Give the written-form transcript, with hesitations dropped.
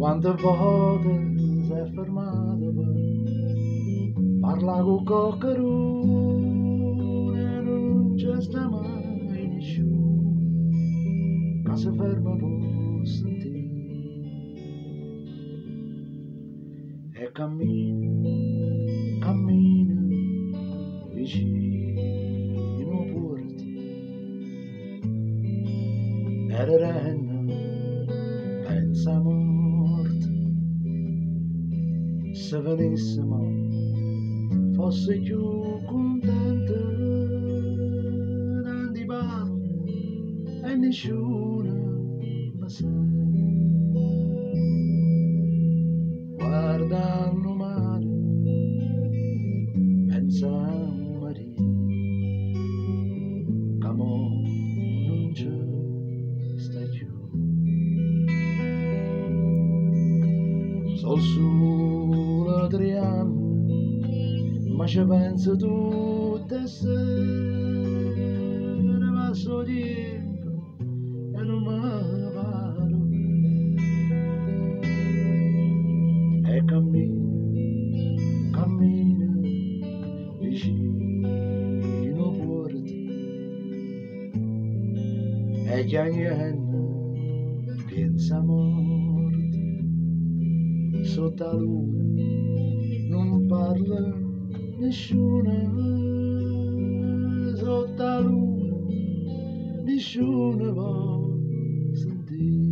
quante volte si è fermato per parlare con qualcuno e non c'è sta mai nessuno che si ferma per sentire e cammina, cammina vicino a porta e le renne pensa a morte. Se venissimo fosse più contenta, tanti parlo e nessuno mi sa. Guardando mare, pensa a Maria, che mo non c'è sta più. Sol solo 3 anni, ma ci penso tutte sere, passo tempo e non mi paro. E cammina, cammina vicino a porta e già niente pensa a morte. Sotto la luna non parla nessuno, sotto la luna nessuno va sentire.